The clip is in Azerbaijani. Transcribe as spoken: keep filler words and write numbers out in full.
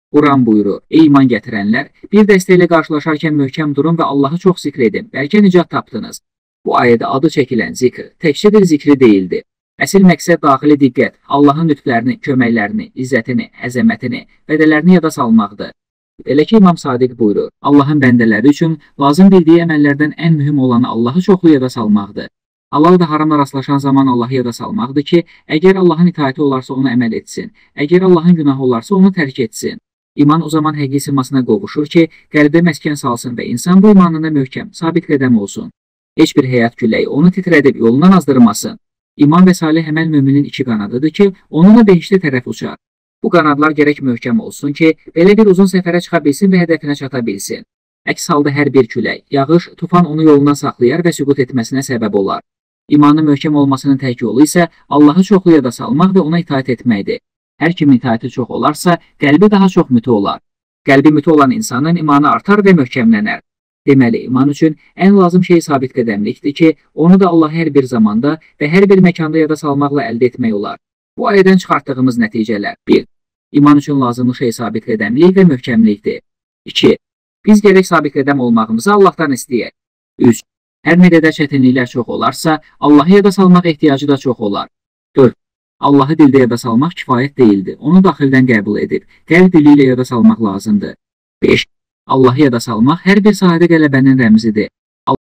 Quran buyurur: Ey iman gətirənlər, bir dəstə ilə qarşılaşarkən möhkəm durun və Allahı çox zikr edin, bəlkə nicat tapdınız. Bu ayədə adı çəkilən zikr təkcə bir zikri deyildi. Əsl məqsəd daxili diqqət, Allahın lütflərini, köməklərini, izzətini, əzəmətini, bədələrini yada salmaqdır. Belə ki, İmam Sadiq buyurur: Allahın bəndələri üçün lazım bildiyi əməllərdən ən mühüm olanı Allahı çoxlu yada salmaqdır. Halal və haramla rastlaşan zaman Allahı yada salmaqdır ki, əgər Allahın itaəti olarsa onu əməl etsin, əgər Allahın günahı olarsa onu tərk etsin. İman o zaman həqiqi simasına qovuşur ki, qəlbə məskən salsın və insan bu imanında möhkəm, sabit qədəm olsun. Heç bir həyat küləyi onu titrədib yolundan azdırmasın. İman və salih əməl müminin iki qanadıdır ki, onunla behiştə tərəf uçar. Bu qanadlar gərək möhkəm olsun ki, belə bir uzun səfərə çıxa bilsin və hədəfinə çata bilsin. Əks halda hər bir külək, yağış, tufan onu yolundan saxlayar və süqut etməsinə səbəb olar. İmanın möhkəm olmasının tək yolu isə Allahı çoxlu yada salmaq və ona itaət etməkdir. Hər kimin itaəti çox olarsa, qəlbi daha çox mütə olar. Qəlbi mütə olan insanın imanı artar və möhkəmlənər. Deməli, iman üçün ən lazım şey sabit qədəmlikdir ki, onu da Allah hər bir zamanda və hər bir məkanda yada salmaqla əldə etmək olar. Bu ayədən çıxartdığımız nəticələr: bir. İman üçün lazımlı şey sabit qədəmlik və möhkəmlikdir. iki. Biz gərək sabit qədəm olmağımızı Allahdan istəyək. üç. Hər nə qədər çətinliklər çox olarsa, Allahı yada salmaq ehtiyacı da çox olar. dörd. Allahı dildə yada salmaq kifayət deyildir. Onu daxildən qəbul edib, qəlb dili ilə yada salmaq lazımdır. beş. Allahı yada salmaq hər bir sahədə qələbənin rəmzidir.